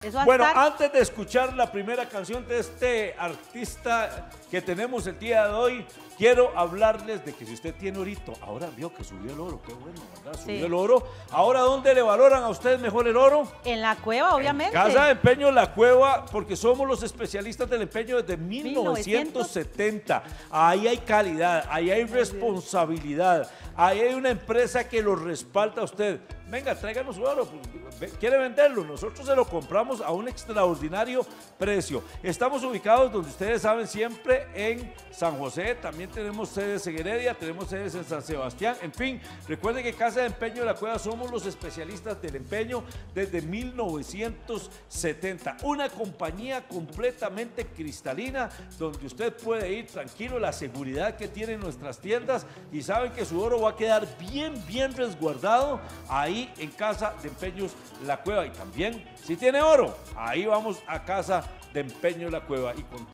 Eso va a Bueno, estar... antes de escuchar la primera canción de este artista que tenemos el día de hoy, quiero hablarles de que si usted tiene orito, ahora vio que subió el oro, qué bueno, ¿verdad? Subió Sí. el oro. Ahora, ¿dónde le valoran a ustedes mejor el oro? En la cueva, obviamente. Casa de Empeño La Cueva, porque somos los especialistas del empeño desde 1970. Ahí hay calidad, ahí hay responsabilidad, ahí hay una empresa que lo respalda a usted. Venga, tráiganos su oro. ¿Quiere venderlo? Nosotros se lo compramos a un extraordinario precio. Estamos ubicados donde ustedes saben siempre en San José. También tenemos sedes en Heredia, tenemos sedes en San Sebastián. En fin, recuerden que Casa de Empeño La Cueva somos los especialistas del empeño desde 1970. Una compañía completamente cristalina donde usted puede ir tranquilo, la seguridad que tienen nuestras tiendas y saben que su oro va a quedar bien resguardado ahí en Casa de Empeños La Cueva. Y también, si tiene oro, ahí vamos a Casa de Empeño La Cueva. Y con